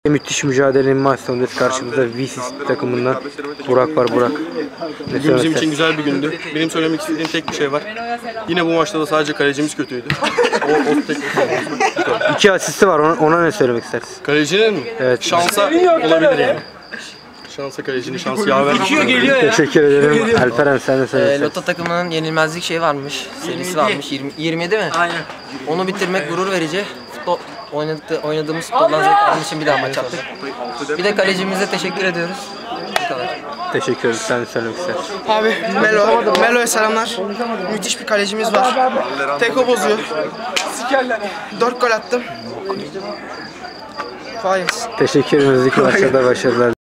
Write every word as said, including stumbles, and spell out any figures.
Müthiş mücadelenin maç sonundayız. Karşımızda V C takımından Burak var. Burak. Bugün bizim için güzel bir gündü. Benim söylemek istediğim tek bir şey var. Yine bu maçta da sadece kalecimiz kötüydü. O, o tek İki asisti var. Ona, ona ne söylemek istersin? Kalecinin mi? Evet. Şansa olabilir yani. Şansa kalecinin şansı yaver. Teşekkür ederim. Alperen sen de söylemek E, istersin. Loto takımının yenilmezlik şeyi varmış, serisi varmış, yirmi, yirmi yedi mi? Aynen. Onu bitirmek gurur verici. Futbol oynadı, oynadığımız futboldan zevk aldığımız için bir daha maç yaptık. Bir de kalecimize teşekkür ediyoruz. Bu kadar. Teşekkür ederim. Sen de söylemek istersin. Abi Melo, Melo'ya selamlar. Müthiş bir kalecimiz var. Teko bozuyor. Dört gol attım. Faiz. Teşekkür ederiz. İki maçta da başarılar.